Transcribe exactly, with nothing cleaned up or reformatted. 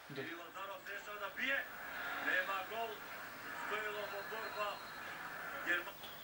Lazarov rešao da bije, nema gol, Stojilovo borba, jer...